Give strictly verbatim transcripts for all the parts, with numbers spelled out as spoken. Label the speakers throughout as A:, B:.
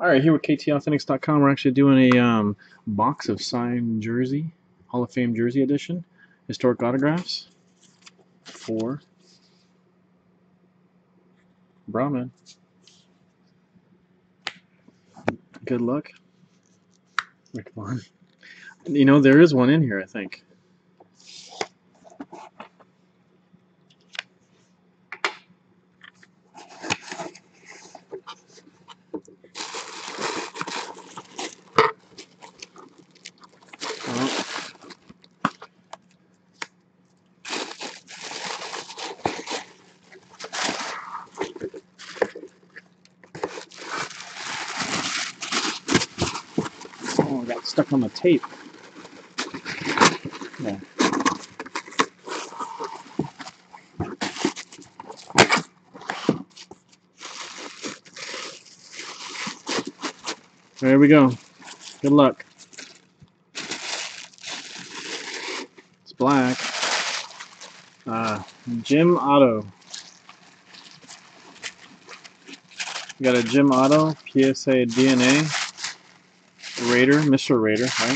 A: All right, here with K T Authentics dot com, we're actually doing a um, box of signed jersey, Hall of Fame jersey edition, historic autographs for Brahman. Good luck. Come on. You know, there is one in here, I think. Oh. Oh, I got stuck on the tape. Yeah. There we go. Good luck. It's black. Uh, Jim Otto. We got a Jim Otto, P S A D N A, Raider, Mister Raider, right?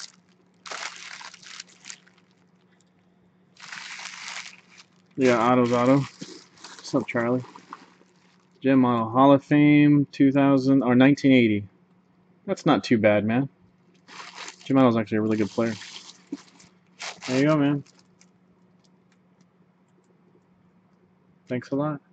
A: Yeah, Otto's Otto. What's up, Charlie? Jim Otto, Hall of Fame, two thousand or nineteen eighty. That's not too bad, man. Jim Otto's actually a really good player. There you go, man. Thanks a lot.